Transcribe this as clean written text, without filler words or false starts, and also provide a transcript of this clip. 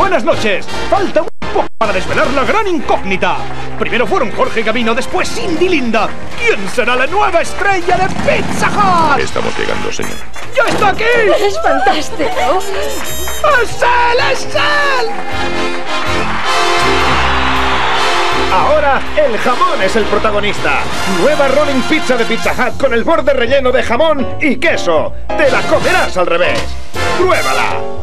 Buenas noches. Falta un poco para desvelar la gran incógnita. Primero fueron Jorge Gavino, después Cindy Linda. ¿Quién será la nueva estrella de Pizza Hut? Estamos llegando, señor. ¡Ya está aquí! ¡Es fantástico! ¡Es él! ¡Es él! Ahora, el jamón es el protagonista. Nueva Rolling Pizza de Pizza Hut con el borde relleno de jamón y queso. ¡Te la comerás al revés! ¡Pruébala!